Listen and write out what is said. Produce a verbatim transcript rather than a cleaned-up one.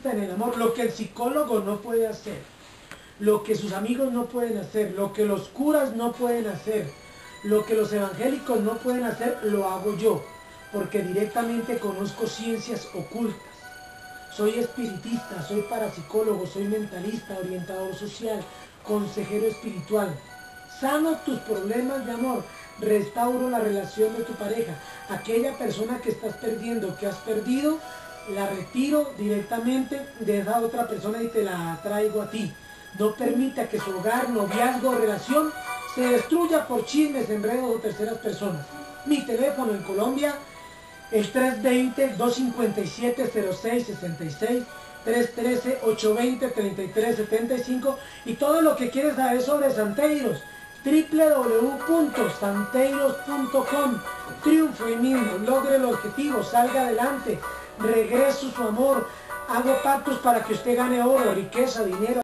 especialista en el amor, lo que el psicólogo no puede hacer, lo que sus amigos no pueden hacer, lo que los curas no pueden hacer, lo que los evangélicos no pueden hacer, lo hago yo, porque directamente conozco ciencias ocultas. Soy espiritista, soy parapsicólogo, soy mentalista, orientador social, consejero espiritual. Sano tus problemas de amor, restauro la relación de tu pareja. Aquella persona que estás perdiendo, que has perdido, la retiro directamente de esa otra persona y te la traigo a ti. No permita que su hogar, noviazgo o relación se destruya por chismes, enredos o terceras personas. Mi teléfono en Colombia, el tres dos cero, dos cinco siete, cero seis seis seis, tres uno tres, ocho dos cero, tres tres siete cinco, y todo lo que quieres saber sobre Santeiros, w w w punto santeiros punto com. Triunfo en mí, logre el objetivo, salga adelante, regreso su amor, hago pactos para que usted gane oro, riqueza, dinero.